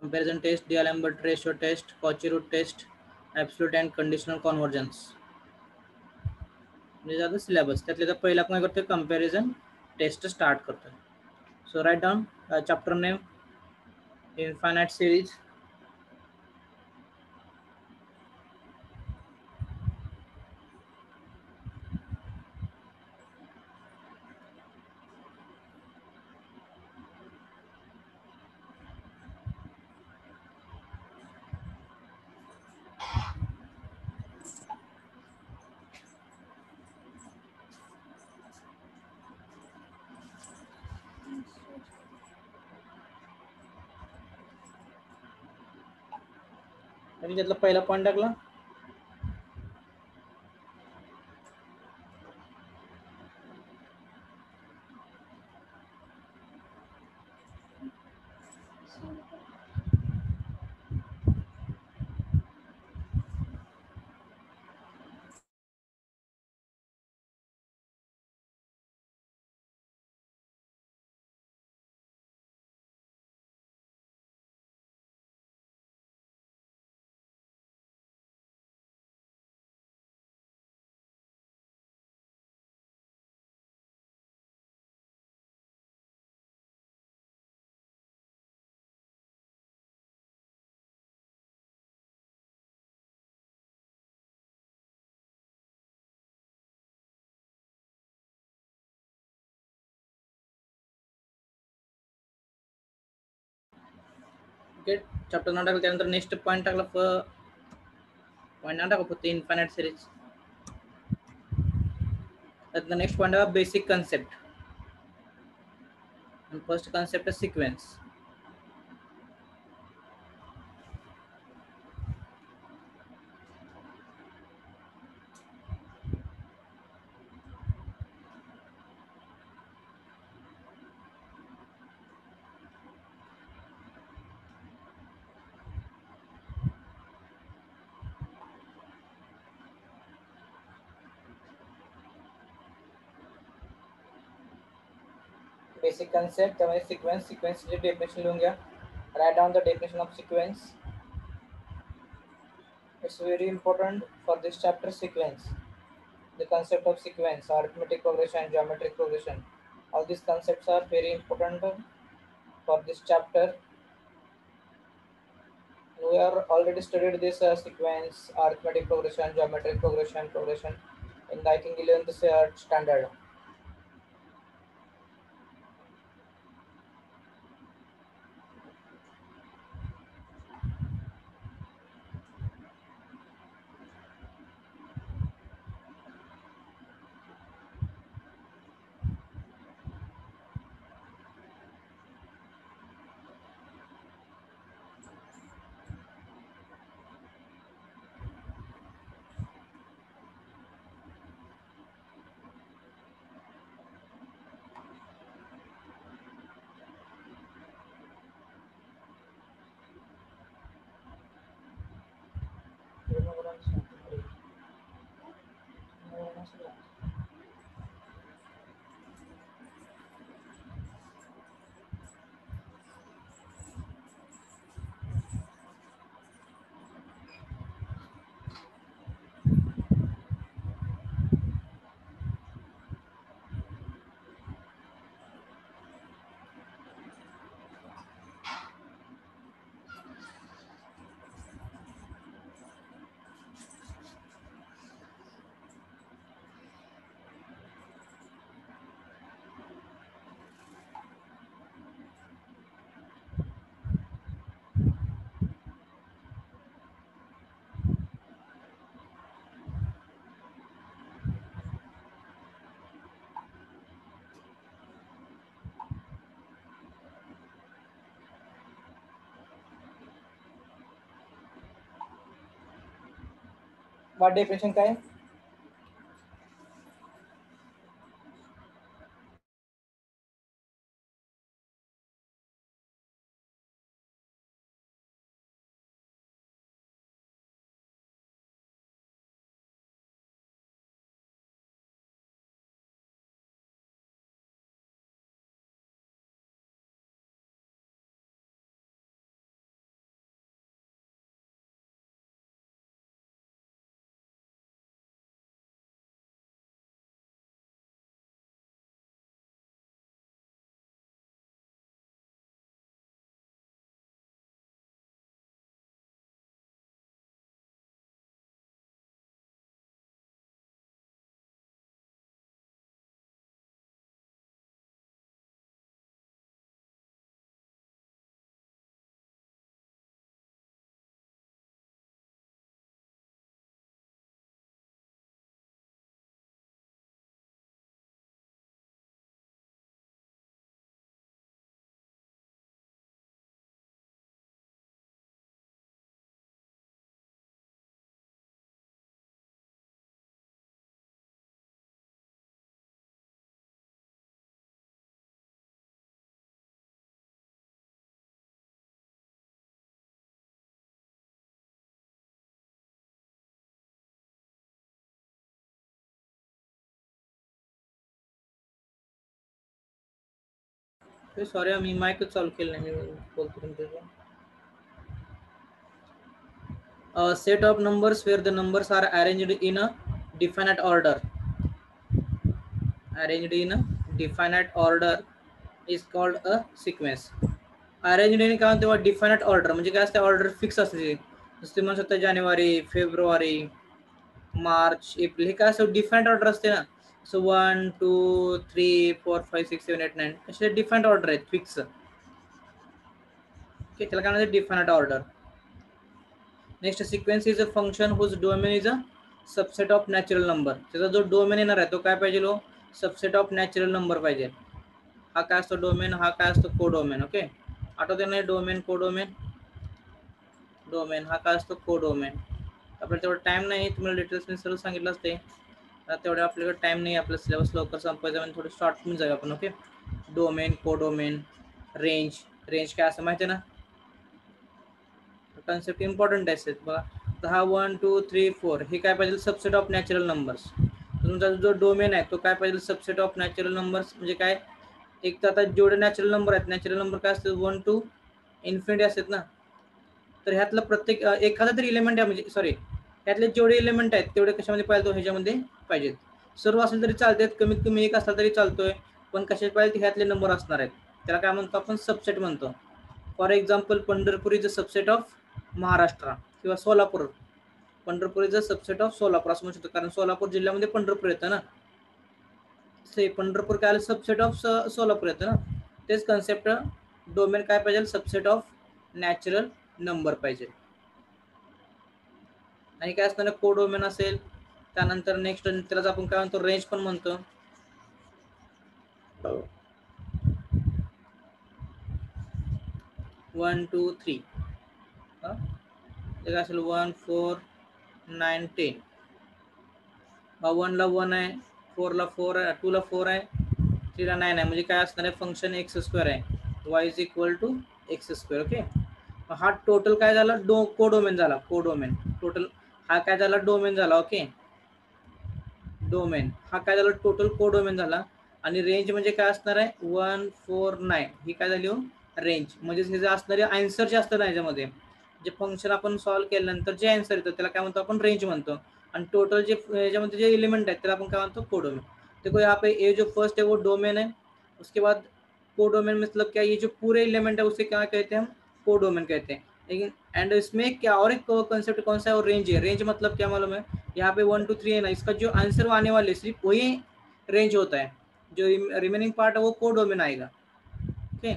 comparison test, D'Alembert ratio test, Cauchy root test, absolute and conditional convergence. These are the syllabus. त्यातले तर पहिला आपण काय करतोय comparison test start करतोय. So write down chapter name, infinite series. आणि त्यातला पहिला पॉइंट टाकला ओके चॅप्टर नाव टाकलं त्यानंतर नेक्स्ट पॉइंट टाकला पॉइंट नाव टाका फक्त इन्फायनाइट सिरीज त्यात नेक्स्ट पॉइंट आहे basic concept and first concept is sequence. Basic concept त्यामध्ये sequence ची definition लिहून घ्या. Write down the definition of sequence. It's very important for this chapter sequence. The concept of sequence, arithmetic progression, geometric progression. All these concepts are very important for this chapter. We are already studied this sequence, arithmetic progression, geometric progression in I think 11th standard. What definition काय sorry मी mike चालू केलं नाही, मी बोलतो तुमच्याशी. A set of numbers where the numbers are arranged in a definite order. Arranged in a definite order is called a sequence. Arranged in काय तेव्हा definite order म्हणजे काय असते, ऑर्डर फिक्स असते. जसं तुम्ही म्हणू शकता जानेवारी, फेब्रुवारी, मार्च, एप्रिल, हे काय असं डिफरंट ऑर्डर असते ना. सो 1 2 3 4 5 6 7 8 9 असे डिफरंट ऑर्डर आहेत फिक्स. ओके, त्याला काय म्हणतात different order. Next sequence is a function whose domain is a subset of natural number. त्याचा जो डोमेन येणार आहे तो काय पाहिजे, low subset of natural number पाहिजे. हा काय असतो डोमेन, हा काय असतो कोडोमेन. ओके, आठवते नाही डोमेन कोडोमेन. डोमेन हा काय असतो कोडोमेन. आपल्याला तेवढा टाइम नाही, तुम्हाला डिटेल्स मी सर्व सांगितलं असते. तेवढे आपल्याकडे टाइम नाही, आपला सिलेबस लवकर संपायचं म्हणजे थोडं शॉर्ट होऊन जाईल आपण. Okay, domain codomain. Range, range काय असं माहिती आहे ना, कॉन्सेप्ट इम्पॉर्टंट आहे बघा. तर हा 1 2 3 4 हे काय पाहिजे सबसेट ऑफ नॅचरल नंबर्स. तुमचा जो डोमेन आहे तो काय पाहिजे सबसेट ऑफ नॅचरल नंबर्स. म्हणजे काय, एक तर आता जेवढे नॅचरल नंबर आहेत, नॅचरल नंबर काय असतात 1 टू इन्फिनिटी असतात ना. तर ह्यातलं प्रत्येक एखादा तरी एलिमेंट आहे, म्हणजे सॉरी ह्यातले जेवढे एलिमेंट आहेत तेवढे कशामध्ये पाहिजे, ह्याच्यामध्ये पाहिजेत. सर्व असेल तरी चालतात, कमीत कमी एक असला तरी चालतोय, पण कशात पाहिजे ह्यातले नंबर असणार आहेत. त्याला काय म्हणतो आपण सबसेट म्हणतो. For example Pandharpur is a subset of Maharashtra किंवा Solapur. Pandharpur is a subset of Solapur असं म्हणू शकतो, कारण सोलापूर जिल्ह्यामध्ये पंढरपूर येतं ना. पंढरपूर काय सबसेट ऑफ सोलापूर येतं ना. तेच कन्सेप्ट डोमेन काय पाहिजे सबसेट ऑफ नॅचरल नंबर पाहिजे. आणि काय असतं कोडोमेन असेल. त्यानंतर नेक्स्ट त्यालाच आपण काय म्हणतो रेंज पण म्हणतो. 1 2 3 काय असेल 1 4 9 10. 1 ला 1 आहे, 4 ला 4 आहे, 2 ला 4 आहे, 3 ला 9 आहे. म्हणजे काय असणार आहे फंक्शन एक्स स्क्वेअर आहे, Y is equal to X square. Okay, हा टोटल काय झाला कोडोमेन झाला. कोडोमेन टोटल हा काय झाला डोमेन झाला. ओके, डोमेन हा काय झाला टोटल कोडोमेन झाला. आणि रेंज म्हणजे काय असणार आहे 1 4 9 ही काय झाली हो रेंज. म्हणजे हे जे असणारे आन्सर जे असतं ना याच्यामध्ये, जे फंक्शन आपण सॉल्व्ह केल्यानंतर जे आन्सर येतं त्याला काय म्हणतो आपण रेंज म्हणतो. आणि टोटल जे याच्यामध्ये जे एलिमेंट आहेत त्याला आपण काय म्हणतो कोडोमेन. देखो यहाँ पे ये जो फर्स्ट है वो डोमेन है, उसके बाद कोडोमेन मतलब क्या, ये जो पूरे एलिमेंट है उसे क्या कहते हैं हम कोडोमेन कहते हैं. लेकिन एंड इसमें क्या और एक कॉन्सेप्ट कौन सा है और रेंज है. रेंज मतलब क्या मालूम है, यहाँ पे 1 2 3 है ना, इसका जो आंसर आने वाले सिर्फ वही रेंज होता है, जो रिमेनिंग पार्ट है वो कोडोमेन आएगा. ओके,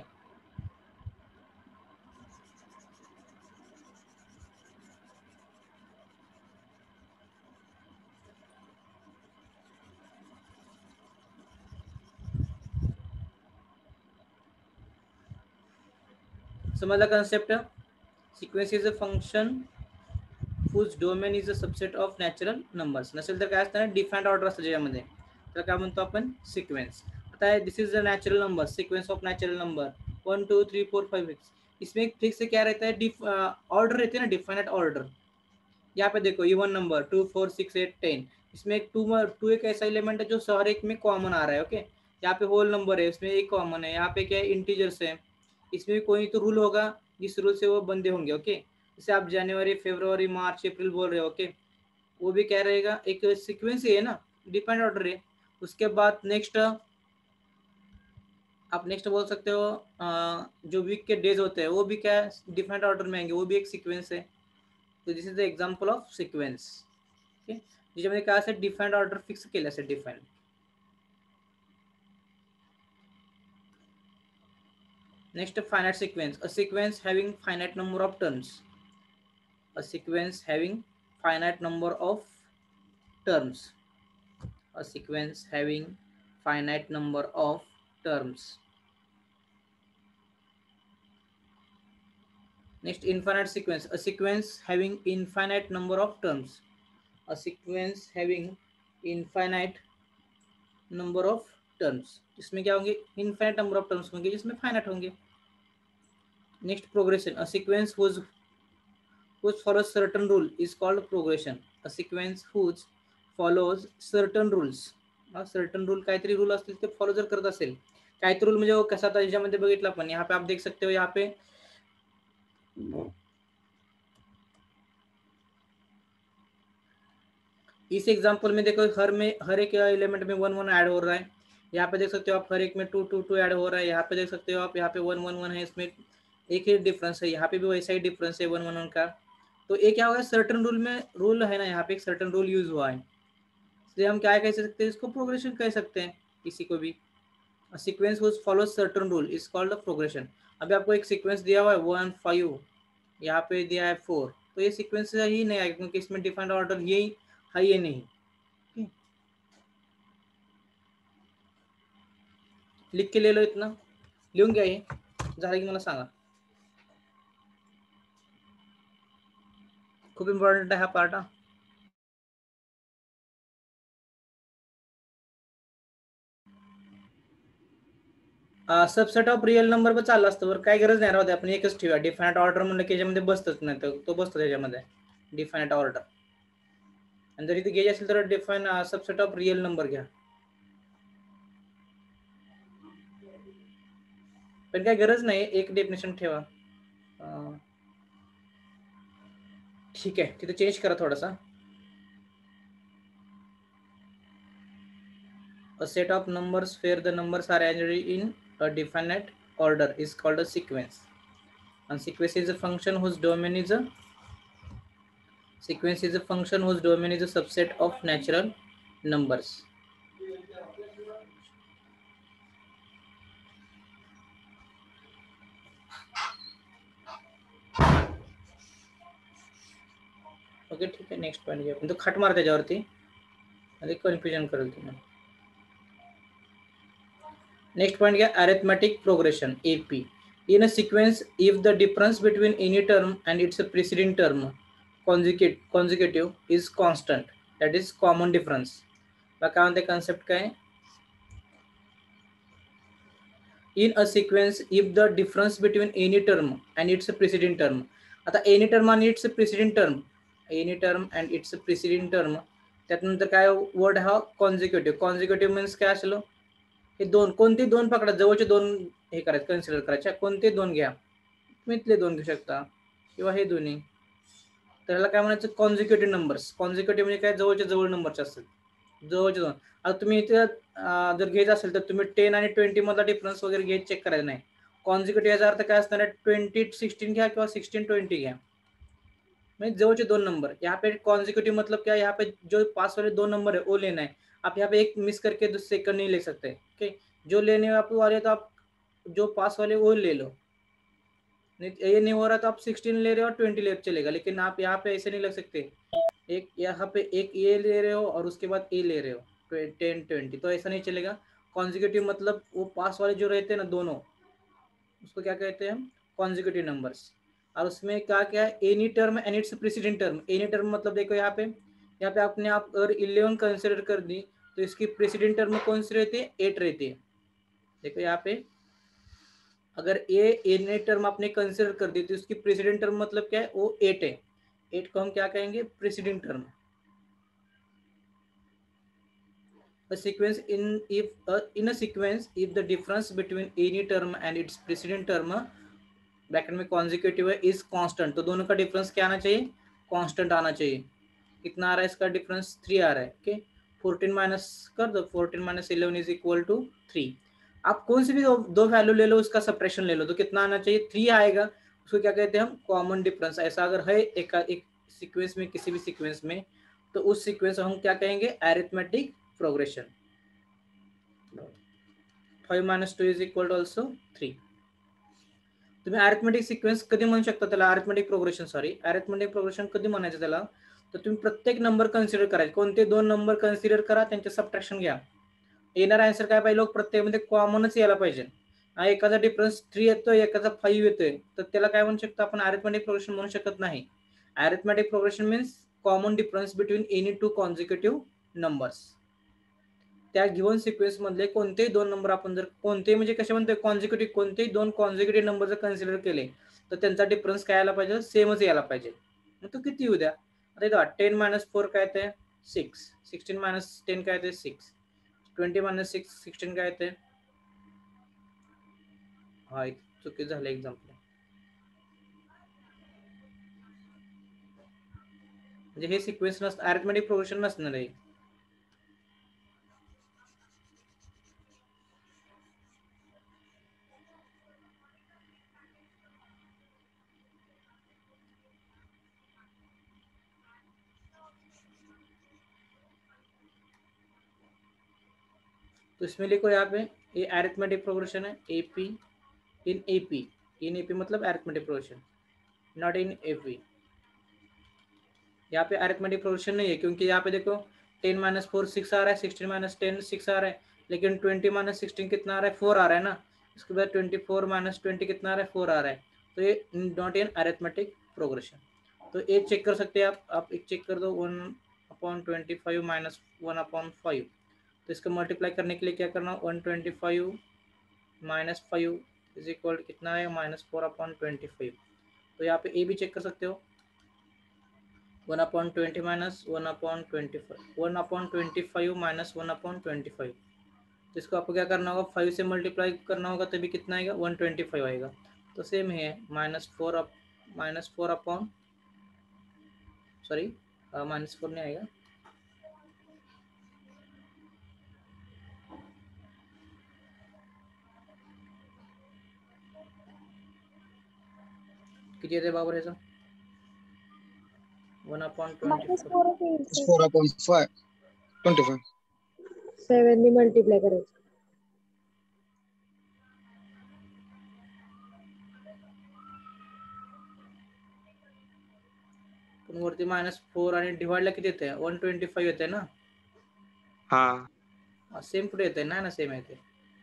समझला concept. Sequence is a function whose domain is a subset of natural numbers. नसेल तर काय असतं डिफाईन्ड ऑर्डर असतं ज्यामध्ये, तर काय म्हणतो आपण सिक्वेन्स. आता this is the natural number, sequence of natural number 1 2 3 4 5 6. इसमें एक फिक्स क्या रहता है ऑर्डर रहती है ना, डिफाइनेट ऑर्डर. यहाँ पे देखो इवन नंबर 2 4 6 8 10. इसमें एक टू एक ऐसा एलिमेंट है जो हर एक में कॉमन आ रहा है. ओके, यहाँ पे होल नंबर है, इसमें एक कॉमन है. यहाँ पे क्या है इंटीजर्स है, इसमें कोई तो रूल होगा जिस रूल से वो बंदे होंगे. ओके, जैसे आप जनवरी फरवरी मार्च अप्रैल बोल रहे हो. ओके, वो भी क्या रहेगा एक सीक्वेंस ही है ना, डिपेंड ऑर्डर है. उसके बाद नेक्स्ट आप नेक्स्ट बोल सकते हो जो वीक के डेज होते हैं वो भी क्या डिफरेंट ऑर्डर में आएंगे, वो भी एक सीक्वेंस है. तो this is the example of sequence. Okay, ज्याच्यामध्ये काय असेल डिफाईन्ड ऑर्डर फिक्स केले असेल defined. Next finite sequence, a sequence having finite number of terms. A sequence having finite number of terms. A sequence having finite number of terms. Next, infinite sequence, a sequence having infinite number of terms. A sequence having infinite number of terms. इसमें क्या होंगे infinite number of terms होंगे जिसमें finite होंगे. Next, progression, a sequence whose follows certain rule is called progression. A sequence whose follows certain rules. Certain rule काहीतरी rule असतील ते follow जर करत असेल कायत रूल म्हणजे कसा था याच्यामध्ये बघितला पण यहाँ पे आप देख सकते हो यहाँ पे इस एग्जांपल में देखो हर एक एलिमेंट में 1 1 ऐड हो रहा है। यहाँ पे देख सकते हो आप हर एक में 2 2 2 ऐड हो रहा है। यहाँ पे देख सकते हो आप यहाँ पे 1 1 1 है, इसमें एक ही डिफरेंस है, यहाँ पे भी वैसा ही डिफरेंस है 1 1 1 का। तो ये क्या होगा सर्टन रूल में रूल है ना, यहाँ पे एक सर्टन रूल यूज हुआ है, इसलिए हम क्या कह सकते हैं इसको प्रोग्रेशन कह सकते हैं किसी को भी। Sequence which follows certain rule is called a progression. अभी आपको एक सीक्वेंस दिया हुआ है 1 5, यहाँ पे दिया है 4, तो ये सीक्वेंस ही नहीं आएगा क्योंकि इसमें डिफाइंड ऑर्डर यही है, ये नहीं। लिख के ले लो, इतना लिहून घ्या, हे झालं की मला सांगा। खूप इम्पॉर्टंट आहे हा part. Subset of real number पण चाललं असतं, बरं काय गरज नाही राहू दे, आपण एकच ठेवूया। डिफायनाइट ऑर्डर म्हणलं की याच्यामध्ये बसतच नाही, तर तो बसतो त्याच्यामध्ये डिफायनाइट ऑर्डर। आणि जर इथे घ्यायची असेल तर define subset of real number घ्या, पण काय गरज नाही एक डेफिनेशन ठेवा। ठीक आहे, तिथे चेंज करा थोडासा। A set of numbers where the numbers are arranged in a definite order is called a sequence. And sequence is a function whose domain is a subset of natural numbers. Okay ठीक आहे, next point घ्या, पण तो खट मार त्याच्यावरती आणि confusion करेल तुम्हाला। नेक्स्ट पॉइंट क्या, arithmetic progression AP in a sequence if the difference between any term and its preceding term consecutive is constant, that is common difference। काय म्हणते कॉन्सेप्ट काय, in a sequence if the difference between any term and its preceding term, आता any term आणि its preceding term, any term and its preceding term, त्यानंतर काय word हा consecutive. Consecutive means काय असलो, हे दोन कोणते दोन पकडा, जवळचे दोन हे करायचे कन्सिडर करायचे, कोणते दोन घ्या, तुम्ही इथले दोन घेऊ शकता किंवा हे दोन्ही, तर ह्याला काय म्हणायचं कॉन्झिक्युटिव्ह नंबर्स। कॉन्झिक्युटिव्ह म्हणजे काय, जवळच्या जवळ नंबरचे असतात, जवळचे दोन। आता तुम्ही इथे जर घ्यायचं असेल तर तुम्ही 10 आणि 20 मधला डिफरन्स वगैरे घ्यायचं चेक करायचं नाही। कॉन्झिक्युटिव्ह याचा अर्थ काय असणार आहे, 20 16 घ्या किंवा 16 20 घ्या, म्हणजे जवळचे दोन नंबर। यहाँ पे कॉन्जिक्यूटिव मतलब क्या है, यहाँ पे जो पास वाले दो नंबर है वो लेना है, आप यहाँ पे एक मिस करके सेकंड नहीं ले सकते। ओके, जो लेने आपको वाले तो आप जो पास वाले वो ले लो, नहीं ये नहीं हो रहा तो आप 16 ले रहे हो और 20 ले चलेगा, लेकिन आप यहाँ पे ऐसे नहीं लग सकते, एक यहाँ पे एक ये ले रहे हो और उसके बाद ए ले रहे हो 10 20, तो ऐसा नहीं चलेगा। कॉन्जिक्यूटिव मतलब वो पास वाले जो रहते हैं ना दोनों, उसको क्या कहते हैं हम, कॉन्जिक्यूटिव नंबर्स। और उसमें क्या क्या है, any term and its president term. Any term मतलब देखो यहाँ पे आपने आप अगर 11 कंसिडर कर दी तो इसकी प्रेसिडेंट टर्म कौन सी रहती है, 8 रहती है। देखो यहाँ पे अगर ए एनी टर्म आपने कंसिडर कर दी तो इसकी प्रेसिडेंट टर्म मतलब क्या है, वो 8 है। 8 को हम क्या कहेंगे, president term. A sequence in a sequence if the difference between any term and its preceding term bracket में कॉन्जिक्यूटिव है इज कांस्टेंट, तो दोनों का डिफरेंस क्या आना चाहिए, कांस्टेंट आना चाहिए। कितना आ रहा है इसका डिफरेंस, 3 आ रहा है। ओके, 14 माइनस कर दो, 14 माइनस 11 इज इक्वल टू 3। आप कौन सी भी दो वैल्यू ले लो, उसका सब्ट्रैक्शन ले लो, तो कितना आना चाहिए, 3 आएगा। उसको क्या कहते हैं हम, कॉमन डिफरेंस। ऐसा अगर है एक सीक्वेंस में, किसी भी सीक्वेंस में, तो उस सीक्वेंस हम क्या कहेंगे, arithmetic progression. 5 minus 2 is equal to also 3। तुम्ही अरिथमेटिक सिक्वेन्स कधी म्हणू शकता त्याला, arithmetic progression, sorry arithmetic progression कधी म्हणायचं त्याला, तर तुम्ही प्रत्येक नंबर कन्सिडर करायचे, कोणते दोन नंबर कन्सिडर करा, त्यांचे सबट्रॅक्शन घ्या, येणारा आन्सर काय पाहिजे, प्रत्येकमध्ये कॉमनच यायला पाहिजे। एकाचा डिफरन्स 3 येतोय, एकाचा 5 येतोय, तर त्याला काय म्हणू शकतो आपण, अरिथमेटिक प्रोग्रेशन म्हणू शकत नाही। Arithmetic progression means common difference between any two consecutive numbers. त्या गिव्हन सिक्वेन्स मधले कोणतेही दोन नंबर आपण जर कोणतेही म्हणजे कशा म्हणतोय, कॉन्झिक्युटिव्ह कोणतेही दोन कॉन्झिक्युटिव्ह नंबर जर कन्सिडर केले तर त्यांचा डिफरन्स काय यायला पाहिजे, सेमच यायला पाहिजे। मग तो किती येऊ द्या, आता इथं 10 मायनस 4 काय ते 6, 16 मायनस 10 काय ते 6, 20 मायनस 6 16 काय ते हा एक चुकी झालं एक्झाम्पल. म्हणजे हे सिक्वेन्स नसतं, अरिथमेटिक प्रोग्रेशन नसणार आहे. तो इसमें लिखो यहाँ पे ये अरिथमेटिक प्रोग्रेशन है, AP in AP. In AP मतलब arithmetic progression, not in AP. यहाँ पे अरिथमेटिक प्रोग्रेशन नहीं है क्योंकि यहाँ पे देखो 10 माइनस 4 6 आ रहा है, 16 माइनस 10 6 आ रहा है, लेकिन 20 माइनस 16 कितना आ रहा है, 4 आ रहा है ना. इसके बाद 24 माइनस 20 कितना आ रहा है, 4 आ रहा है. तो ये नॉट इन अरिथमेटिक प्रोग्रेशन. तो ये चेक कर सकते हैं आप एक चेक कर दो 1/25 माइनस 1/5. तो इसको मल्टीप्लाई करने के लिए क्या करना, 125 माइनस 5 इज इक्वल कितना है, -4/25. तो यहाँ पे ए भी चेक कर सकते हो, 1/20 माइनस 1/25, 1/25 माइनस 1/25. तो इसको आपको क्या करना होगा, 5 से मल्टीप्लाई करना होगा तभी कितना आएगा, 125 आएगा. तो सेम है -4 अपॉन सॉरी -4 नहीं आएगा, किती येते बाबर ह्याचं, 1/25. It's 4/5 25. 7 ने मल्टीप्लाय करायचं. पण वरती -4 आणि डिवाइडला किती येते, 125 येते ना. हा सेम कुठे येते, नाही ना सेम येते.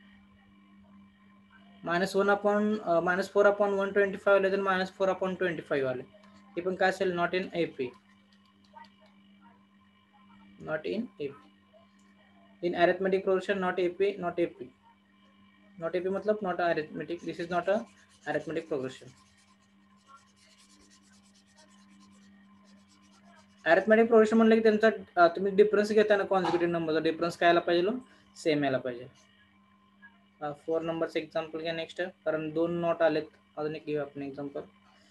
-4/125 आले तर -4/25 आले, ते पण काय असेल, not in AP. Not in AP in arithmetic progression, not AP, not AP. Not AP मतलब not arithmetic, this is not a arithmetic progression. Arithmetic progression म्हणलं की त्यांचा तुम्ही डिफरन्स घेताना कॉन्सिक्युटिव्ह नंबरचा डिफरन्स काय यायला पाहिजे, सेम यायला पाहिजे. 4 नंबरचं एक्झाम्पल घ्या नेक्स्ट, कारण 2 नॉट आलेत. अजून एक घेऊ आपण example.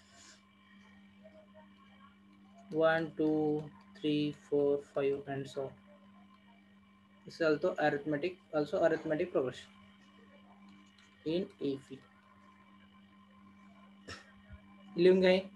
1 2 3 4 5 and so on. This is also arithmetic progression in AP. लिहून घ्या.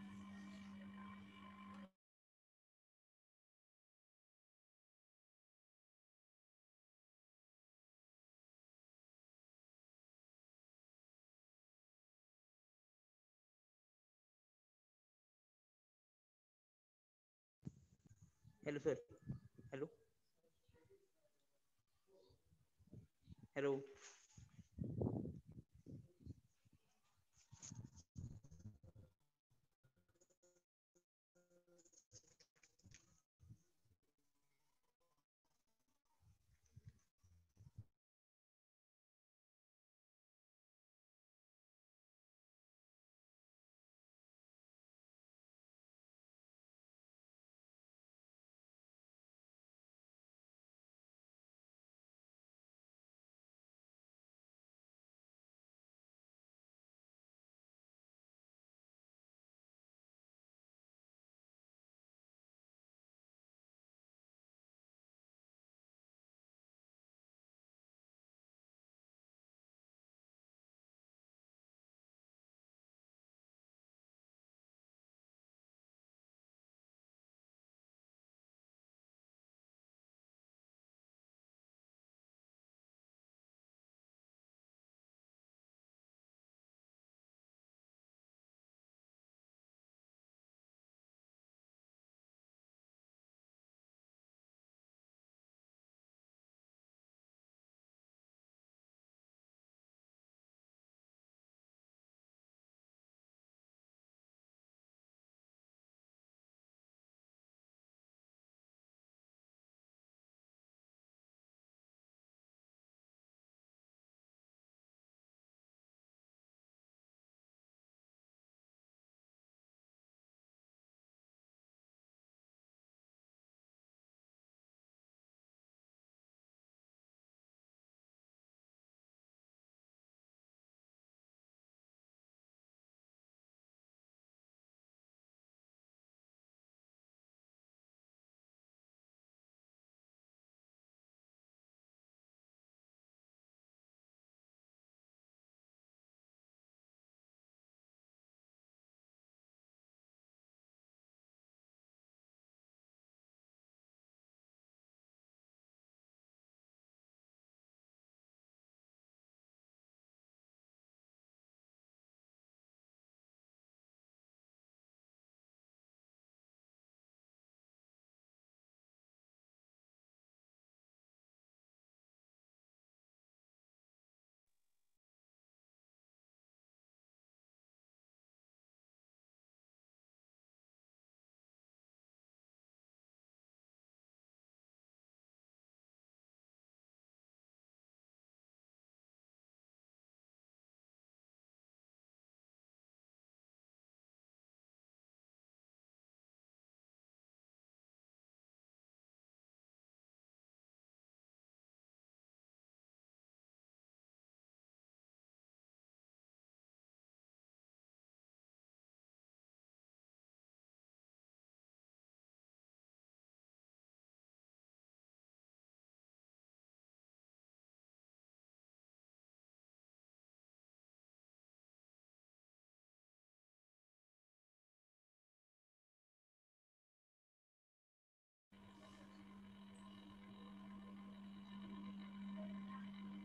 Hello sir. Hello hello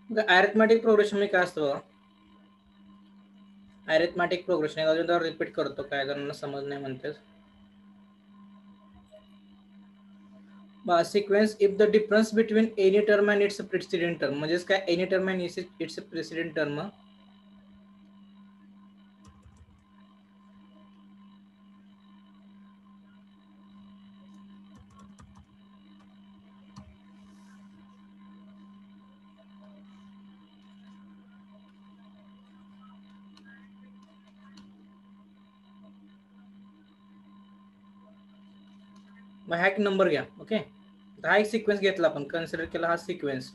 arithmetic progression मी काय असतं बघा, अरिथमेटिक प्रोग्रेशन अजून रिपीट करतो, काय जणांना समज नाही म्हणते. Sequence if the difference between any term and its president term, म्हणजेच काय any term and its president term मग हा एक नंबर घ्या. ओके, हा एक सिक्वेन्स घेतला आपण, कन्सिडर केला हा सिक्वेन्स,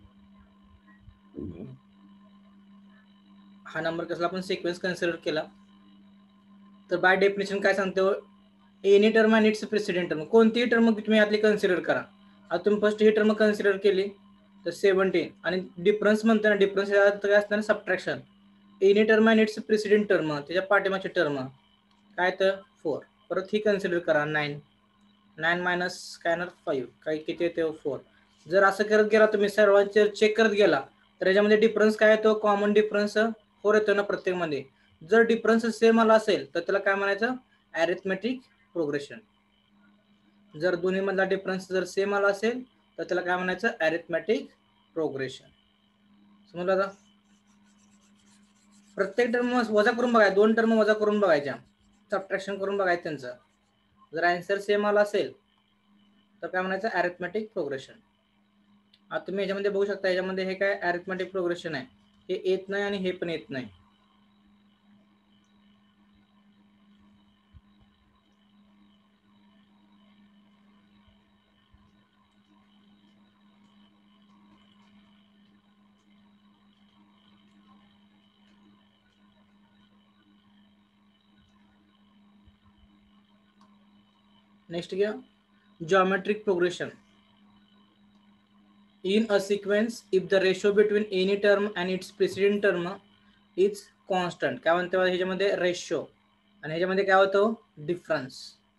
हा नंबर कसला आपण सिक्वेन्स कन्सिडर केला. तर बाय डेफिनेशन काय सांगतो, any term and its president term, कोणतीही टर्म तुम्ही यातली कन्सिडर करा. आता तुम्ही फर्स्ट ही टर्म कन्सिडर केली तर 17, आणि डिफरन्स म्हणतो ना, डिफरन्स काय असतं ना, subtraction. Any term and its president term, त्याच्या पाठीमागची टर्म काय तर 4. परत ही कन्सिडर करा 9 मायनस काय येणार 5, काही किती येते 4. जर असं करत गेला तुम्ही, सर्वांचे चेक करत गेला, तर याच्यामध्ये डिफरन्स काय येतो, कॉमन डिफरन्स 4 येतो ना प्रत्येकमध्ये. जर डिफरन्स सेम आला असेल तर त्याला काय म्हणायचं, अरिथमेटिक प्रोग्रेशन. जर दोन्ही मधला डिफरन्स जर सेम आला असेल तर त्याला काय म्हणायचं, अरिथमेटिक प्रोग्रेशन. समजलं का? प्रत्येक टर्म वजा करून बघायचं, 2 टर्म वजा करून बघायच्या, सबट्रॅक्शन करून बघायचं त्यांचं. जर आन्सर सेम आला असेल तर काय म्हणायचं, अरिथमेटिक प्रोग्रेशन. आता तुम्ही याच्यामध्ये बघू शकता, याच्यामध्ये हे काय अरिथमेटिक प्रोग्रेशन आहे, हे येत नाही आणि हे पण येत नाही. नेक्स्ट घ्या, geometric progression in a sequence if the ratio between any term and its preceding term is constant. काय म्हणते ह्याच्यामध्ये रेशो, आणि ह्याच्यामध्ये काय होतं, डिफरन्स.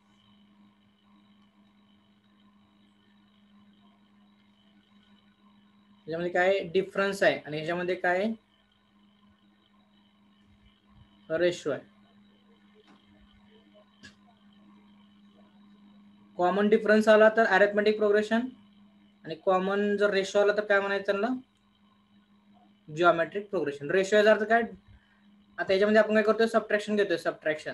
ह्याच्यामध्ये काय डिफरन्स आहे आणि ह्याच्यामध्ये काय रेशो आहे. कॉमन डिफरन्स आला तर अरिथमेटिक प्रोग्रेशन, आणि कॉमन जर रेशो आला तर काय म्हणायचं त्यांना, जिओमेट्रिक प्रोग्रेशन. रेशो याचा अर्थ काय, आता याच्यामध्ये आपण काय करतोय, सबट्रैक्शन घेतोय, सबट्रैक्शन.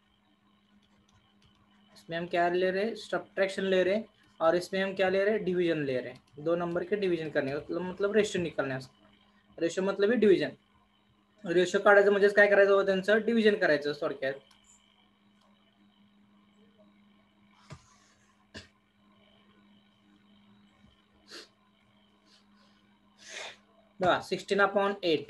इसमें हम क्या ले रहे, सबट्रैक्शन ले रहे, और इसमें हम क्या ले रहे, डिवीजन ले रहे. 2 नंबर के डिवीजन करने मतलब रेशो निकालने. रेशो मतलब ही डिवीजन. रेशो काढायचं म्हणजे काय करायचं, त्यांचं डिवीजन करायचं थोडक्यात. बघा 16/8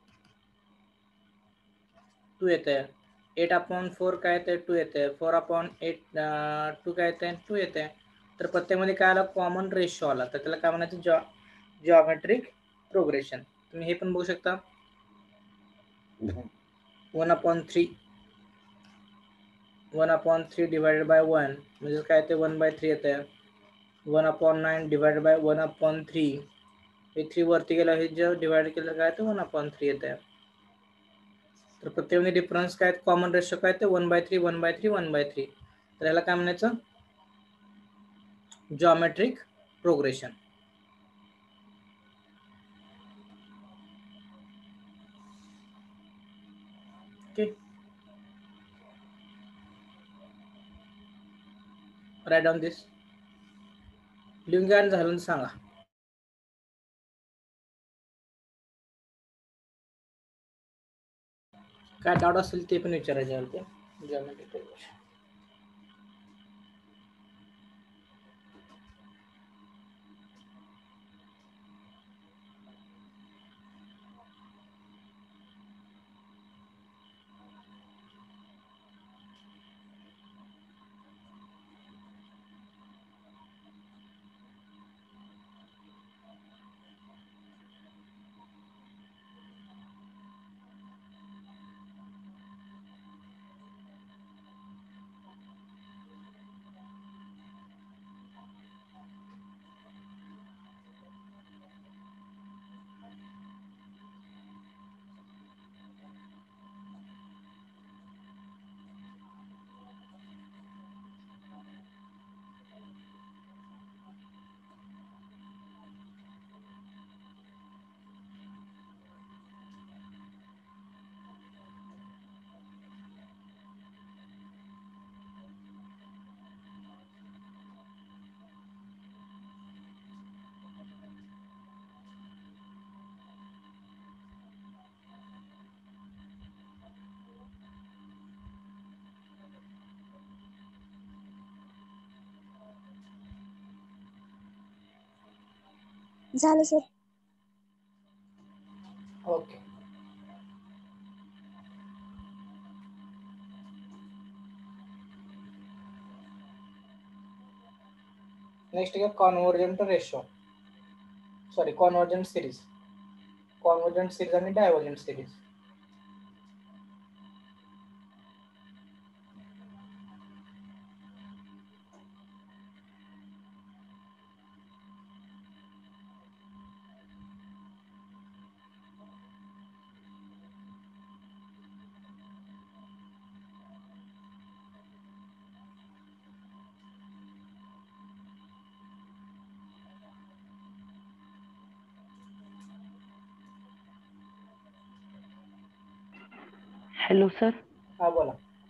2 येते, 8/4 काय येते 2 येते, 4/8 2 काय येते 2 येते. तर प्रत्येकमध्ये काय आला, कॉमन रेशो आला, तर त्याला काय म्हणायचं, जिओमेट्रिक प्रोग्रेशन. तुम्ही हे पण बघू शकता, 1/3 1/3 डिवाइडेड बाय 1 म्हणजे काय ते 1/3 येते. 1/9 डिवाइडेड बाय 1/3, हे 3 वरती गेला, हे जे डिवाइड केलं काय ते 1/3 येते. तर प्रत्येक डिफरन्स काय, कॉमन रेशो काय ते 1/3 1/3 1/3. तर याला काय म्हणायचं, geometric progression. Okay, right down this. लिहून घ्या आणि झालं सांगा. काय डाऊट असेल ते पण विचारायचं ते, जिओमेट्रिक प्रोग्रेशन. झालं सर. ओके. नेक्स्ट है convergent ratio, sorry convergent series. Convergent series आणि डायव्हर्जंट सिरीज. Hello sir. हा बोला.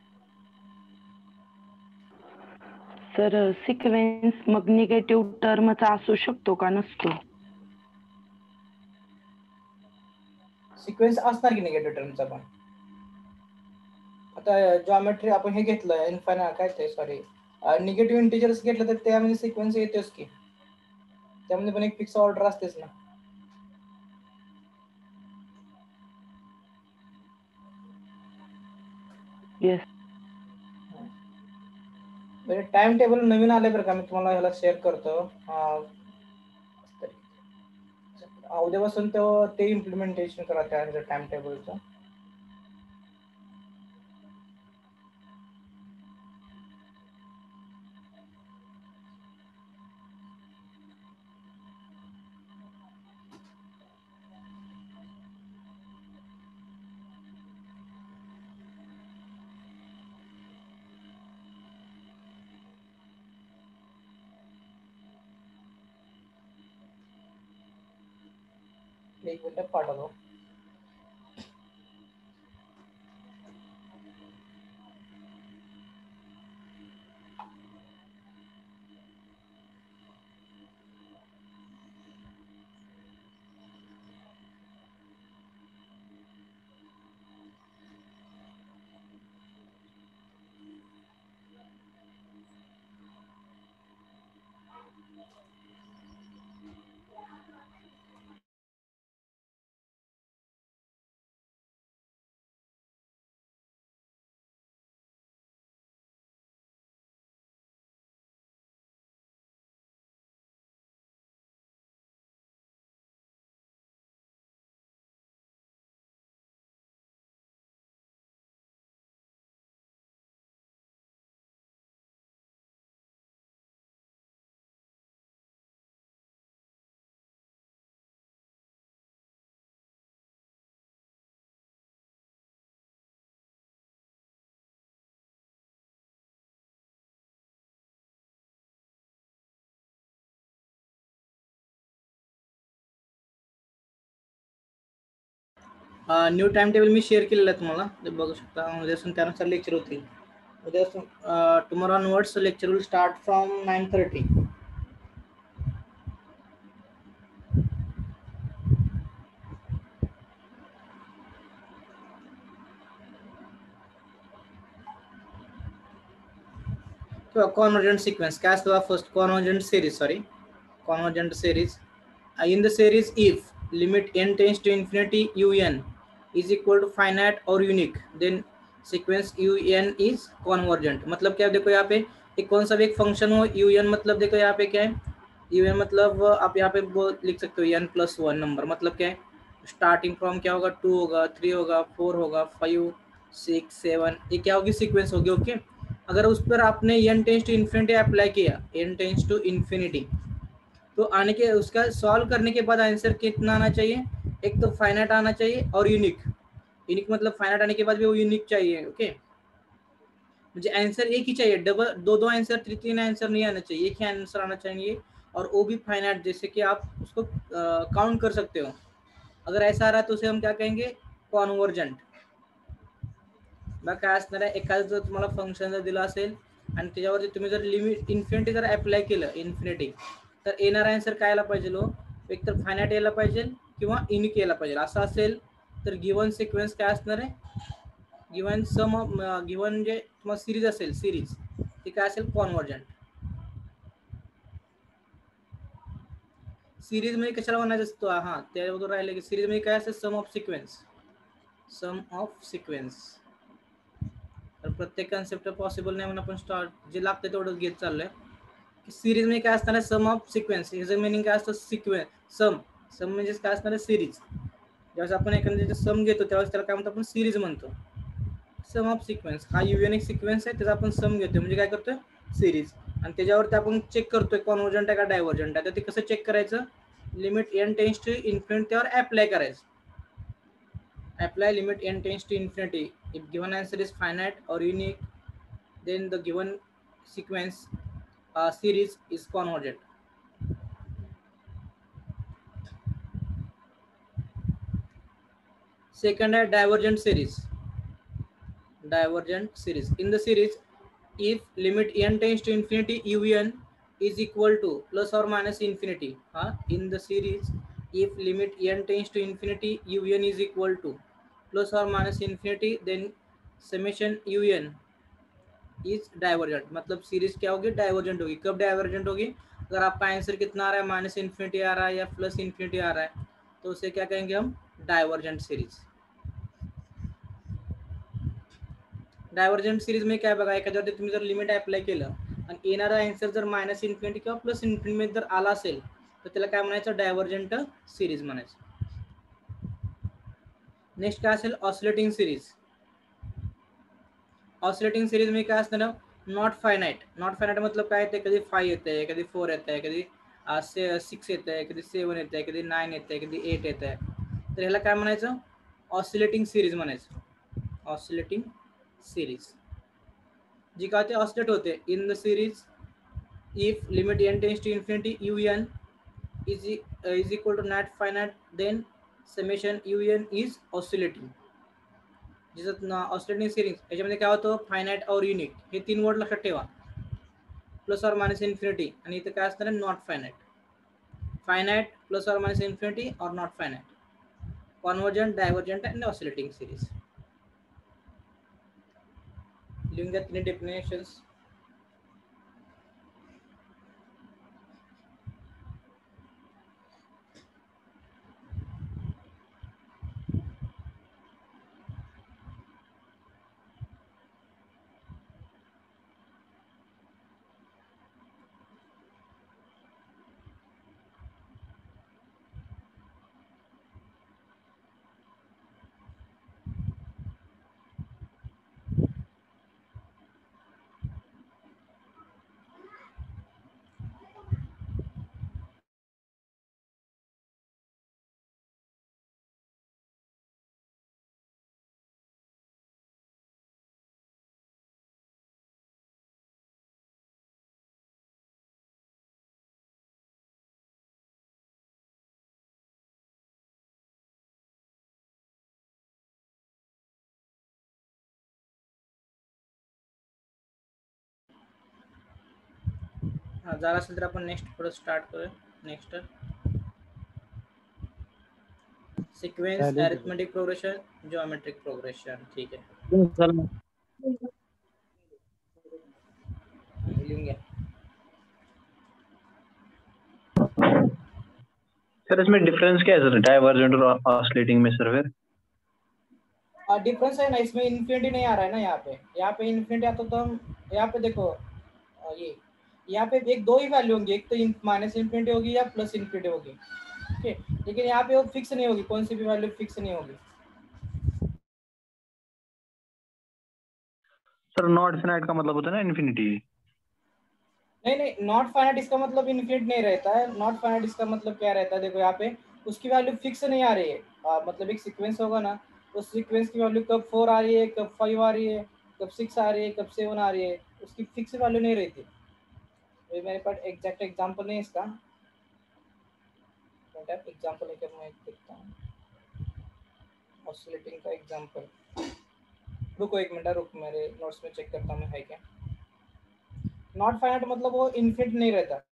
सर सिक्वेन्स मग निगेटिव्ह टर्मचा असू शकतो का नसतो? सिक्वेन्स असणार की निगेटिव्ह टर्मचा पण. आता जॉमेट्री आपण हे घेतलं इन्फायनाइट काय ते सॉरी निगेटिव्ह इंटिजर्स घेतलं तर त्यामध्ये सिक्वेन्स येतोच की, त्यामध्ये पण एक फिक्स ऑर्डर असतेच ना. येस. म्हणजे टाइम टेबल नवीन आले बरं का, मी तुम्हाला ह्याला शेअर करतो. उद्यापासून ते इम्प्लिमेंटेशन करा त्या टाइम टेबलचं. एक मिनिट पाठवतो. न्यू टाइम टेबल मी शेअर केलेलं आहे तुम्हाला, ते बघू शकता. उद्यापासून त्यानुसार लेक्चर होतील. उद्यापासून tomorrow onwards lecture will start from 9:30. Convergent sequence काय असतं? First convergent series, sorry convergent series. In the series if limit n tends to infinity un is equal to finite or unique, then sequence un is convergent. मतलब क्या देखो यहाँ पे एक कौन सा भी एक फंक्शन हो un, मतलब देखो यहाँ पे क्या है un, मतलब आप यहाँ पे वो लिख सकते हो n+1 नंबर. मतलब क्या है स्टार्टिंग फ्रॉम क्या होगा 2 होगा 3 होगा 4 होगा 5 6 7, ये क्या होगी सीक्वेंस होगी. ओके. अगर उस पर आपने n tends to infinity apply किया, n टेंस टू इन्फिनिटी, तो आने के उसका सॉल्व करने के बाद आंसर कितना आना चाहिए? एक तो फाइनाइट आना चाहिए और यूनिक. यूनिक मतलब फाइनाइट आने के बाद भी वो यूनिक चाहिए. ओके. मुझे आंसर एक ही चाहिए, डबल दो आंसर तीन आंसर नहीं आना चाहिए, एक ही आंसर आना चाहिए और वो भी फाइनाइट, जैसे कि आप उसको काउंट कर सकते हो. अगर ऐसा आ रहा है तो उसे हम क्या कहेंगे? कॉन्वर्जेंट. मग काय असणार आहे, एखादं जर तुम्हाला फंक्शन जर दिलं असेल आणि त्याच्यावरती तुम्ही जर लिमिट इन्फिनिटी जर अप्लाय केलं इन्फिनिटी, तर येणारा आन्सर काय यायला पाहिजे? एक तर फायनाइट यायला पाहिजे किंवा युनिक यायला पाहिजे. असं असेल तर गिवन सिक्वेन्स काय असणार आहे? गिवन सम गिवन जे तुम्हाला सिरीज असेल, सिरीज ती काय असेल? कॉन्वर्जंट. सिरीज मध्ये कशाला म्हणायचं असतो? हा त्याबद्दल राहिले की सिरीज मध्ये काय असतं? Sum of sequence. Sum of sequence. तर प्रत्येक कन्सेप्ट पॉसिबल नाही म्हणून आपण स्टार्ट जे लागतं तेवढंच घेत चाललोय. सिरीज मध्ये काय असणार? Sum of sequence. ह्याचं मिनिंग काय असतं? सिक्वेन्स. सम. सम म्हणजे काय असणार? सिरीज. ज्यावेळेस आपण एखाद्याचे सम घेतो त्यावेळेस त्याला काय म्हणतो? आपण सिरीज म्हणतो. Sum of sequence. हा युनिक सिक्वेन्स आहे, त्याचा आपण सम घेतोय म्हणजे काय करतोय? सिरीज. आणि त्याच्यावरती आपण चेक करतोय कॉन्व्हर्जंट आहे का डायव्हर्जंट आहे. तर ते कसं चेक करायचं? Limit n tends to infinity त्यावर अप्लाय करायचं. Apply limit n tends to infinity. If given answer is finite or unique, then the given sequence series is convergent. Second है divergent series. Divergent series. In the series, if limit n tends to infinity, un is equal to plus or minus infinity. In the series, if limit n tends to infinity, un is equal to plus or minus infinity, then summation un is divergent. मतलब series क्या होगी? Divergent होगी. कब divergent होगी? अगर आपका answer कितना आ रहा है? माइनस इन्फिनिटी आ रहा है या प्लस इन्फिनिटी आ रहा है, तो उसे क्या कहेंगे हम? Divergent series. डायव्हर्जंट सिरीज मध्ये काय बघा, एखाद्यावरती तुम्ही जर लिमिट अप्लाय केलं आणि येणारा आन्सर जर मायनस इन्फिनिटी किंवा प्लस इन्फिनिटी मध्ये जर आला असेल तर त्याला काय म्हणायचं? डायव्हर्जंट सिरीज म्हणायचं. नेक्स्ट काय असेल? Oscillating series. ऑसिलेटिंग सिरीज में क्या असणार? Not finite. नॉट फायनाइट मतलब काय येते? कधी 5 येते, कधी 4 येते, कधी 6 येते, कधी 7 येते, कधी 9 येते, कधी 8 येते. तर ह्याला काय म्हणायचं? ऑसिलेटिंग सिरीज म्हणायचं. ऑसिलेटिंग सिरीज जी काय होते? ऑसिलेट होते. In the series if limit n tends to infinity un is equal to not finite, then summation un is oscillating. जिसं ऑसिलेटिंग सिरीज याच्यामध्ये काय होतं? फायनाइट और युनिक हे 3 वर्ड लक्षात ठेवा. प्लस और मायनस इन्फिनिटी. आणि इथं काय असणार? Not finite. फायनाइट, प्लस और मायनस इन्फिनिटी और नॉट फायनाइट. कॉन्वर्जंट, डायव्हर्जंट आणि ऑसिलेटिंग सिरीज. लिहून घ्या 3 डेफिनेशन्स. झालं असेल तर आपण नेक्स्ट पुढे स्टार्ट करूया. Next sequence, arithmetic progression, geometric progression. ठीक आहे, लिहून घ्या. सर इसमें डिफरेंस क्या है सर, डाइवर्जेंट और ऑसिलेटिंग में सर? फिर डिफरेंस है ना, इसमें इन्फिनिटी नहीं आ रहा है ना. यहाँ पे इन्फिनिटी आता तो हम यहाँ पे देखो ये यहाँ पे एक दो ही वैल्यू होंगी, एक तो माइनस इन्फिनिटी होगी या प्लस इन्फिनिटी होगी. ठीक है, लेकिन यहाँ पे वो फिक्स नहीं होगी, कौन सी भी वैल्यू फिक्स नहीं होगी. सर नॉट फाइनाइट का मतलब होता है ना इन्फिनिटी. नहीं, नॉट फाइनाइट इसका मतलब इन्फिनिट नहीं रहता है. नॉट फाइनाइट इसका मतलब क्या रहता है? देखो यहाँ पे उसकी वैल्यू फिक्स नहीं आ रही है. मतलब एक सीक्वेंस होगा ना, उस सीक्वेंस की वैल्यू कब 4 आ रही है, कब 5 आ रही है, कब 6 आ रही है, कब 7 आ रही है, उसकी फिक्स वैल्यू नहीं रहती. तो मेरे पास एग्जैक्ट एग्जांपल नहीं है इसका. एग्जांपल लेकर मैं देखता हूँ ऑसिलेटिंग का एग्जांपल. रुको एक मिनट, रुक मेरे नोट्स में चेक करता हूँ मैं है क्या. नॉट फाइनाइट मतलब वो इन्फिनिट नहीं रहता.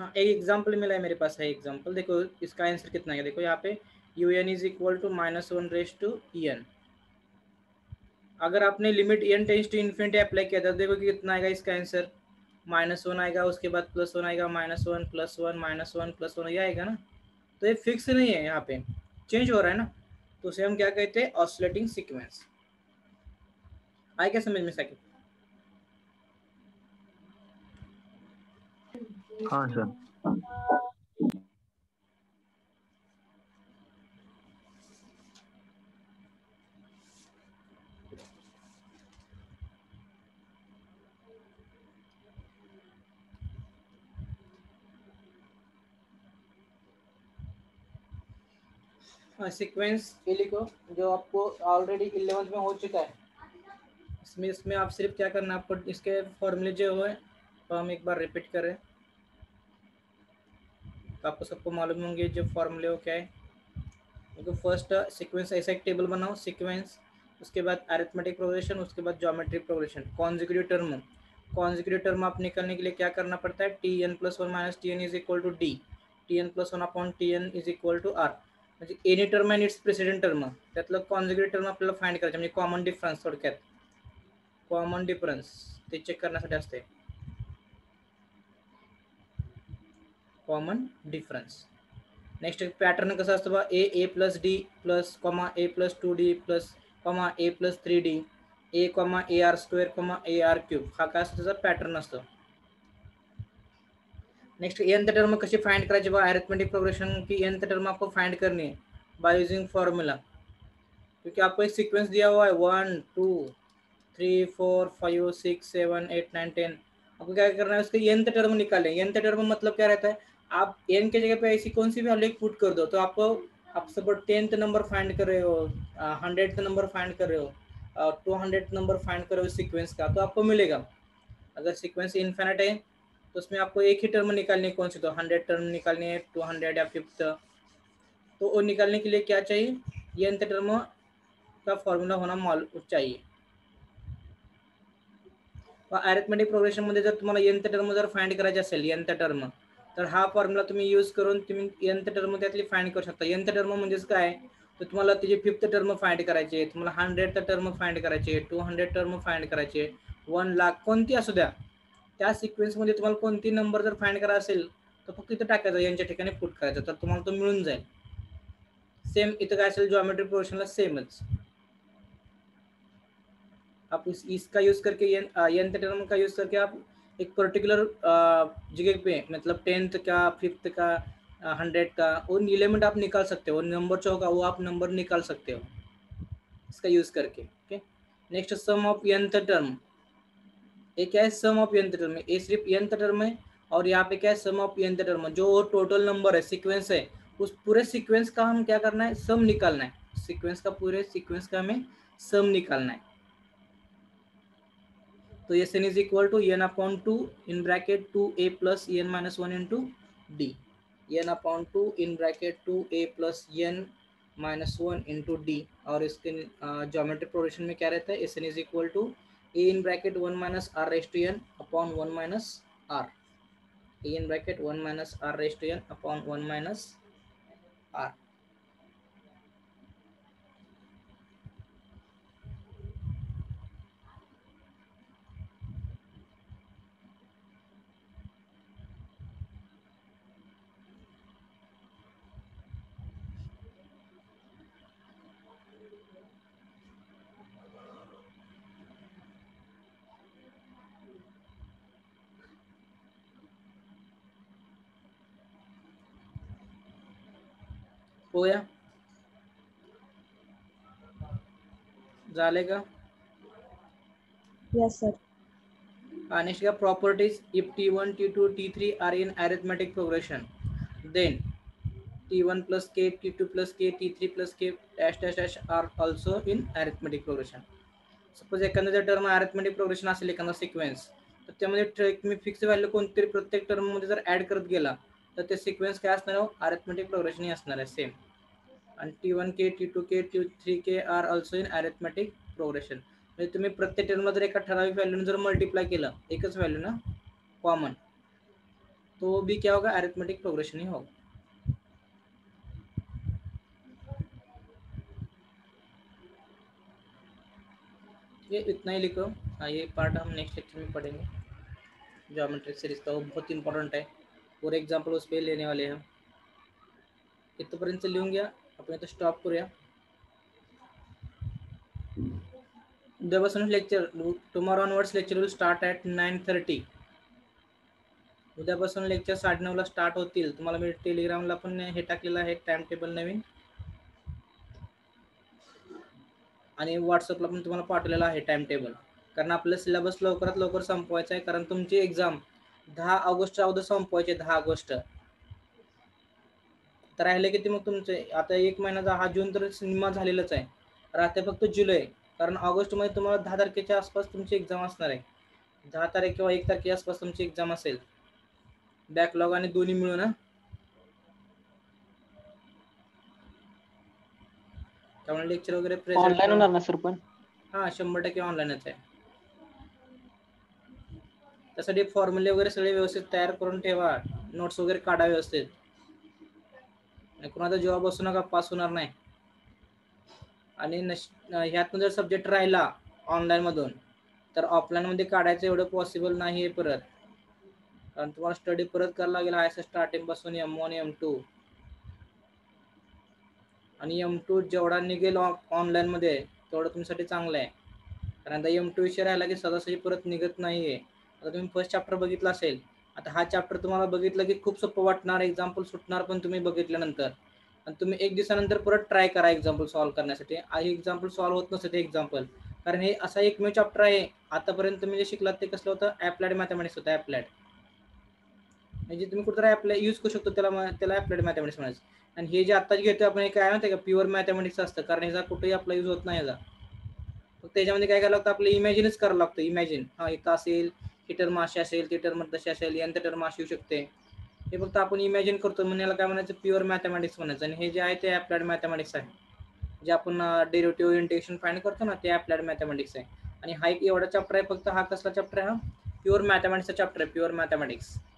हाँ, एक एग्जाम्पल मिला है मेरे पास, है एग्जाम्पल। देखो इसका आंसर कितना है, देखो यहाँ पे un इज इक्वल टू -1 अगर आपने limit n tends to infinity apply किया था, देखो कि कितना आएगा इसका आंसर, -1 आएगा, उसके बाद +1 आएगा, -1 +1 -1 +1 ये आएगा ना। तो ये फिक्स नहीं है, यहाँ पे चेंज हो रहा है ना, तो उसे हम क्या कहते हैं, ऑसिलेटिंग सीक्वेंस। आए क्या समझ में साकिब? हाँ सर। सीक्वेंस ये लिखो जो आपको ऑलरेडी 11th में हो चुका है। इसमें आप सिर्फ क्या करना है, आपको इसके फॉर्मूले जो है तो हम एक बार रिपीट करें, तो आपको सबको मालूम होंगे जो फॉर्मूले हो क्या है। देखो फर्स्ट सीक्वेंस ऐसा एक टेबल बनाओ, सीक्वेंस, उसके बाद अरिथमेटिक प्रोग्रेशन, उसके बाद ज्योमेट्रिक प्रोग्रेशन, कॉन्जिक्यूटिव टर्म आप निकालने के लिए क्या करना पड़ता है, Tn+1 - Tn is equal to d, Tn+1/Tn is equal to r. म्हणजे any term and its president term, त्यातलं कॉन्जिक्यूटिव टर्म आपल्याला फाइंड करायचं, म्हणजे कॉमन डिफरन्स, थोडक्यात कॉमन डिफरन्स ते चेक करण्यासाठी असते कॉमन डिफरन्स। नेक्स्ट पॅटर्न कसं असतं बा, a+d plus comma a+2d plus comma a+3d a AR², AR³ हा काय असतो त्याचा पॅटर्न असतो। नेक्स्ट nth टर्म कशी फाइंड करायची बा, अरिथमेटिक प्रोग्रेशन की nth टर्म आपको फाइंड करनी है बाय यूजिंग फॉर्मूला, क्योंकि आपको एक सीक्वेंस दिया हुआ है 1 2 3 4 5 6 7 8 9 10, आपको क्या करना है, उसके nth टर्म निकालें। nth टर्म मतलब क्या रहता है, आप n के जगह पे ऐसी कौन सी भी वैल्यू पुट कर दो, तो आपको आप सपोज 10th नंबर फाइंड कर रहे हो, 100th नंबर फाइंड कर रहे हो, 200th नंबर फाइंड कर रहे हो सीक्वेंस का, तो आपको मिलेगा। अगर सीक्वेंस इनफिनिट है तो उसमें आपको एक ही टर्म निकालनी है, कौन सी, तो 100 टर्म निकालनी है, 200 या 5th। तो वो निकालने के लिए क्या चाहिए, ये nth टर्म का फॉर्मूला होना मालूम चाहिए। अरिथमेटिक प्रोग्रेशन मध्ये जर तुम्हाला nth टर्म जर फाइंड करायची असेल, nth टर्म, तर हा फॉर्म्युला तुम्ही यूज करून तुम्ही nth टर्म त्यातली फाइंड करू शकता। nth टर्म म्हणजेच काय, तर तुम्हाला त्याची 5th टर्म फाइंड करायची आहे, तुम्हाला 100th टर्म फाइंड करायची आहे, 200 टर्म फाइंड करायची आहे, 1 लाख कोणती असू द्या, त्या सिक्वेन्स मध्ये तुम्हाला कोणती नंबर जर फाइंड करा असेल तर फक्त इथं टाकायचं, यांच्या ठिकाणी पुट करायचं, तर तुम्हाला तो मिळून जाईल। सेम इथं काय असेल, ज्योमेट्रिक प्रोग्रेशनला सेमच। आप इसका यूज करके nth टर्म का यूज करके आप एक पर्टिकुलर जगह पे, मतलब 10th का 5th का 100 का वो एलिमेंट आप निकाल सकते हो, नंबर जो होगा वो आप नंबर निकाल सकते हो इसका यूज करके। Okay, next sum of nth term, ये क्या है, सम ऑफ nth टर्म, ये सिर्फ nth टर्म है, और यहाँ पे क्या है, सम ऑफ nth टर्म, जो टोटल नंबर है, सीक्वेंस है, उस पूरे सीक्वेंस का हम क्या करना है, सम निकालना है, सीक्वेंस का, पूरे सीक्वेंस का हमें सम निकालना है। तो ये n is equal to n/2 in bracket 2a plus n - 1 into d, n/2 in bracket 2a plus n - 1 into d, और इसके ज्योमेट्रिक प्रोग्रेशन में क्या रहता है, n is equal to a in bracket 1 minus r raise to n upon 1 minus r, a in bracket 1 minus r raise to n upon 1 minus r। हो गया, झाले का? Yes, sir. Next properties, if t1 t2 t3 are in arithmetic progression, then t1 plus k t2 plus k t3 plus k dash dash dash are also in arithmetic progression. Suppose एखादा जर term arithmetic progression असेल, एखादा sequence, तर त्यामध्ये तुम्ही fix value कोणतरी प्रत्येक term मध्ये जर ऍड करत गेला तर ते सिक्वेन्स काय असणार आहे, अरिथमेटिक प्रोग्रेशन ही असणार आहे सेम। आणि t1k t2k t3k are also in arithmetic progression, म्हणजे तुम्ही प्रत्येक टर्मला जर एका ठराविक व्हॅल्यूने जर मल्टिप्लाय केलं, एकच व्हॅल्यू ना कॉमन, तो वो भी क्या होगा, अरिथमेटिक प्रोग्रेशन ही होगा। ये इतना ही लिखो। हाँ, ये पार्ट हम नेक्स्ट लेक्चर में पढ़ेंगे। ज्योमेट्रिक सीरीज का वो बहुत इंपॉर्टंट है, पूरे एग्जाम्पल उस पर लेने वाले हैं। इथपर्यंत लिहून घ्या, आपण इथं स्टॉप करूया। उद्यापासून lecture, tomorrow onwards lecture will start at 9:30। उद्यापासून लेक्चर 9:30ला स्टार्ट होतील। तुम्हाला मी टेलिग्रामला पण हे टाकलेलं आहे टाइम टेबल नवीन, आणि व्हॉट्सअपला पण तुम्हाला पाठवलेलं आहे टाइम टेबल, कारण आपलं सिलेबस लवकरात लवकर संपवायचं आहे, कारण तुमची एक्झाम 10 ऑगस्टच्या अगोदर संपवायची, 10 ऑगस्ट। तर राहिले किती मग तुमचे, आता 1 महिना, हा जून तर निम्मा झालेलाच आहे, राहते फक्त जुलै, कारण ऑगस्टमध्ये तुम्हाला 10 तारखेच्या आसपास तुमची एक्झाम असणार आहे। 10 तारीख किंवा 1 तारखेच्या आसपास तुमची एक्झाम असेल, बॅकलॉग आणि दोन्ही मिळून ना। त्यामुळे लेक्चर वगैरे ऑनलाईन होणार ना सर पण? हां, 100% ऑनलाईनच आहे। त्यासाठी फॉर्म्युले वगैरे सगळे व्यवस्थित तयार करून ठेवा, नोट्स वगैरे काढा व्यवस्थित, नाही कोणाचा जॉब बसू नका, पास होणार नाही। आणि ह्यातून जर सब्जेक्ट राहिला ऑनलाईनमधून, तर ऑफलाईनमध्ये काढायचं एवढं पॉसिबल नाही आहे परत, कारण तुम्हाला स्टडी परत करायला लागेल आहे स्टार्टिंग पासून M1 M2, आणि M2 जेवढा निघेल ऑनलाईनमध्ये तेवढं तुमच्यासाठी चांगलं आहे, कारण आता M2 विषय राहिला की सहजासहजी परत निघत नाही आहे। आता तुम्ही फर्स्ट चॅप्टर बघितला असेल, आता हा चॅप्टर तुम्हाला बघितलं की खूप सोपं वाटणार, एक्झाम्पल सुटणार पण तुम्ही बघितल्यानंतर, आणि तुम्ही 1 दिवसानंतर परत ट्राय करा एक्झाम्पल सॉल्व्ह करण्यासाठी। हे एक्झाम्पल सॉल्व्ह होत नसतं ते एक्झाम्पल, कारण हे असा एकमेव चॅप्टर आहे आतापर्यंत तुम्ही जे शिकलात ते कसलं होतं, ॲप्लाइड मॅथमॅटिक्स होतं। ॲप्लाइड म्हणजे तुम्ही कुठेतरी ॲप्लाय यूज करू शकतो त्याला ॲप्लाइड मॅथमॅटिक्स म्हणायचं। आणि हे जे आत्ताच घेतो आपण, हे काय माहिती आहे का, प्युअर मॅथमॅटिक्स असतं, कारण ह्याचा कुठेही आपला यूज होत नाही ह्याचा। फक्त त्याच्यामध्ये काय करावं लागतं, आपलं इमॅजिनच करावं लागतं। इमॅजिन, हा इथं असेल, ही टर्म अशी असेल, ती टर्म तशी असेल, यांत टर्म अशी येऊ शकते, हे फक्त आपण इमॅजिन करतो, म्हणून याला काय म्हणायचं, प्युअर मॅथमॅटिक्स म्हणायचं। आणि हे जे आहे ते ॲप्लाइड मॅथमॅटिक्स आहे, जे आपण डेरिव्हेटिव्ह इंटिग्रेशन फाइंड करतो ना, ते ॲप्लाइड मॅथमॅटिक्स आहे। आणि हा एक एवढा चॅप्टर आहे फक्त, हा कसला चॅप्टर आहे, हा प्युअर मॅथमॅटिक्सचा चॅप्टर आहे, प्युअर मॅथमॅटिक्स।